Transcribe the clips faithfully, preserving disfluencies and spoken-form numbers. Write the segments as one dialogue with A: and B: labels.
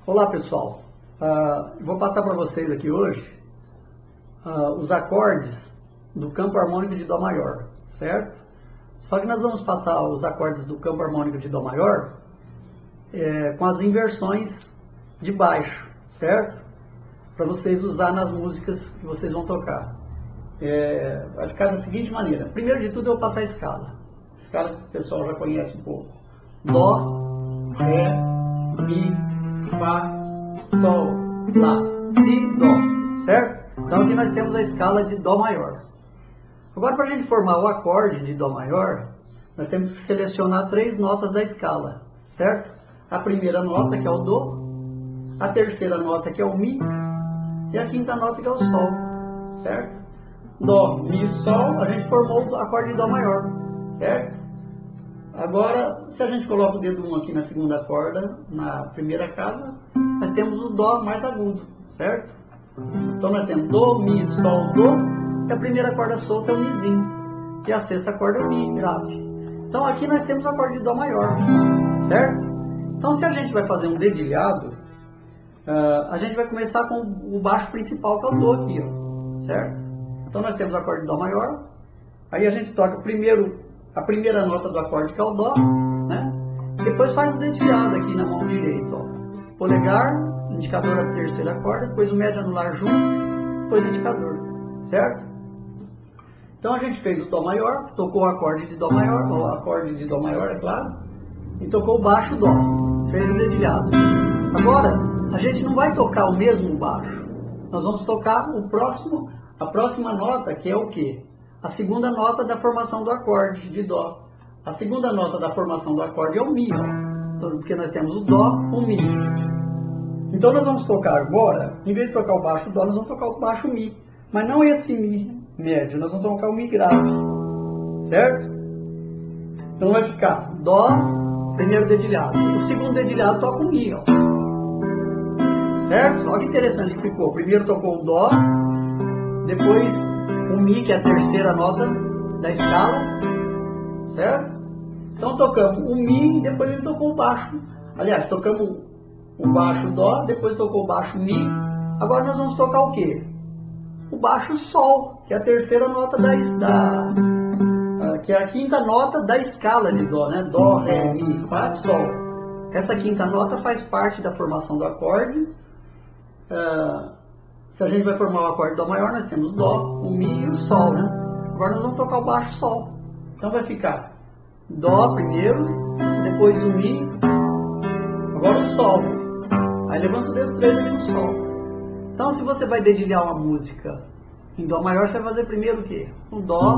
A: Olá pessoal, uh, vou passar para vocês aqui hoje uh, os acordes do campo harmônico de Dó maior, certo? Só que nós vamos passar os acordes do campo harmônico de Dó maior é, com as inversões de baixo, certo? Para vocês usar nas músicas que vocês vão tocar. É, vai ficar da seguinte maneira: primeiro de tudo eu vou passar a escala, escala que o pessoal já conhece um pouco: Dó, Ré, Mi, Fá, Sol, Lá, Si, Dó, certo? Então aqui nós temos a escala de Dó maior. Agora, para a gente formar o acorde de Dó maior, nós temos que selecionar três notas da escala, certo? A primeira nota, que é o Dó, a terceira nota, que é o Mi, e a quinta nota, que é o Sol, certo? Dó, Mi, Sol, a gente formou o acorde de Dó maior, certo? Agora, se a gente coloca o dedo um aqui na segunda corda, na primeira casa, nós temos o Dó mais agudo, certo? Então nós temos Dó, Mi, Sol, Dó, e a primeira corda solta é o Mizinho, e a sexta corda é o Mi grave. Então aqui nós temos o acorde de Dó maior, certo? Então se a gente vai fazer um dedilhado, uh, a gente vai começar com o baixo principal, que é o Dó aqui, ó, certo? Então nós temos o acorde de Dó maior, aí a gente toca primeiro a primeira nota do acorde, que é o Dó, né? Depois faz o dedilhado aqui na mão direita, ó. Polegar, indicador da terceira corda, depois o médio anular juntos, depois o indicador, certo? Então a gente fez o Dó maior, tocou o acorde de Dó maior, o acorde de Dó maior, é claro, e tocou o baixo Dó, fez o dedilhado. Agora, a gente não vai tocar o mesmo baixo, nós vamos tocar o próximo, a próxima nota, que é o quê? A segunda nota da formação do acorde de Dó. A segunda nota da formação do acorde é o Mi, ó. Então, porque nós temos o Dó, o Mi. Então nós vamos tocar agora, em vez de tocar o baixo Dó, nós vamos tocar o baixo Mi. Mas não esse Mi médio, nós vamos tocar o Mi grave. Certo? Então vai ficar Dó, primeiro dedilhado. O segundo dedilhado toca o Mi, ó. Certo? Olha que interessante que ficou. Primeiro tocou o Dó, depois o Mi, que é a terceira nota da escala, certo? Então tocamos o Mi, depois ele tocou o baixo. Aliás, tocamos o baixo Dó, depois tocou o baixo Mi. Agora nós vamos tocar o quê? O baixo Sol, que é a terceira nota da, da que é a quinta nota da escala de Dó, né? Dó, Ré, Mi, Fá, Sol. Essa quinta nota faz parte da formação do acorde. Uh, Se a gente vai formar o acorde de Dó maior, nós temos o Dó, o Mi e o Sol, né? Agora nós vamos tocar o baixo Sol. Então vai ficar Dó primeiro, depois o Mi, agora o Sol. Aí levanta o dedo três aqui no Sol. Então se você vai dedilhar uma música em Dó maior, você vai fazer primeiro o quê? O Dó,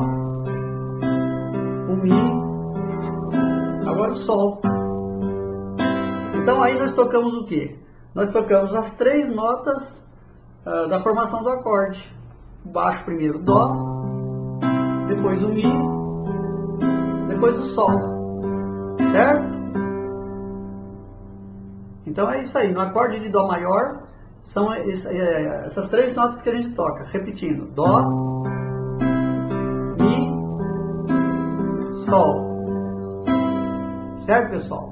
A: o Mi, agora o Sol. Então aí nós tocamos o quê? Nós tocamos as três notas Uh, da formação do acorde. Baixo primeiro Dó, depois o Mi, depois o Sol, certo? Então é isso aí. No acorde de Dó maior são essas três notas que a gente toca, repetindo: Dó, Mi, Sol, certo, pessoal?